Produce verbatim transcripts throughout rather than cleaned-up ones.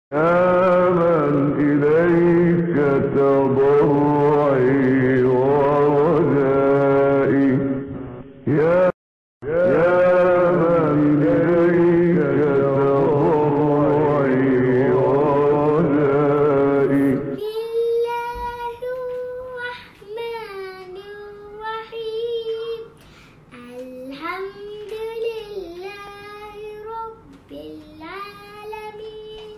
يا من إليك تضرعي ورجائي، يا يا من إليك تضرعي ورجائي. بسم الله الرحمن الرحيم. الحمد لله رب العالمين،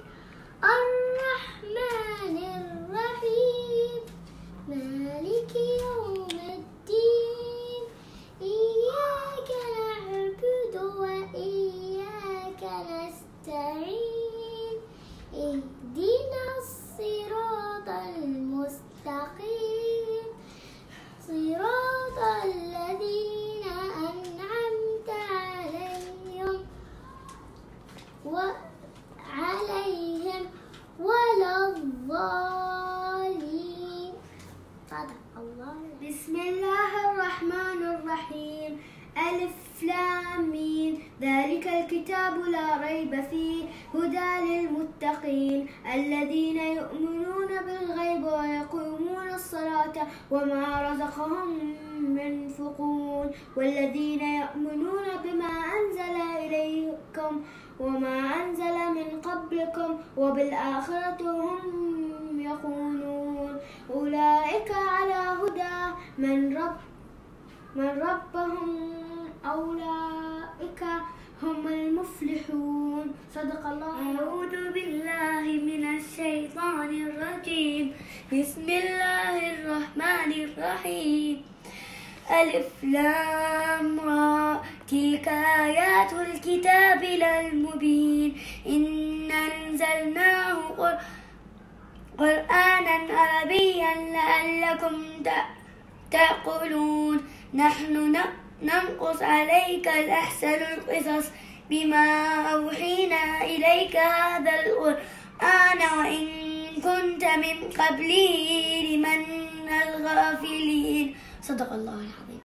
الرحمن الرحيم، مالك يوم الدين. إياك نعبد وإياك نستعين. اهدنا الصراط المستقيم، صراط الذين أنعمت عليهم وعليهم ولا الضالين. صدق الله. بسم الله الرحمن الرحيم. ألف لام ميم. ذلك الكتاب لا ريب فيه هدى للمتقين الذين يؤمنون بالغيب ويقيمون الصلاة وما رزقهم ينفقون والذين يؤمنون بما أنزل إليكم وما أنزل من قبلكم وبالآخرة هم يقولون أولئك على هدى من رب من ربهم أولئك هم المفلحون. صدق الله. أعوذ بالله من الشيطان الرجيم. بسم الله الرحمن الرحيم. ألف لام را. تلك آيات الكتاب المبين. إنا أنزلناه قرآنا عربيا لعلكم تعقلون. نحن ننقص عليك الأحسن القصص بما أوحينا إليك هذا القرآن وإن كنت من قبله لمن الغافلين. صدق الله العظيم.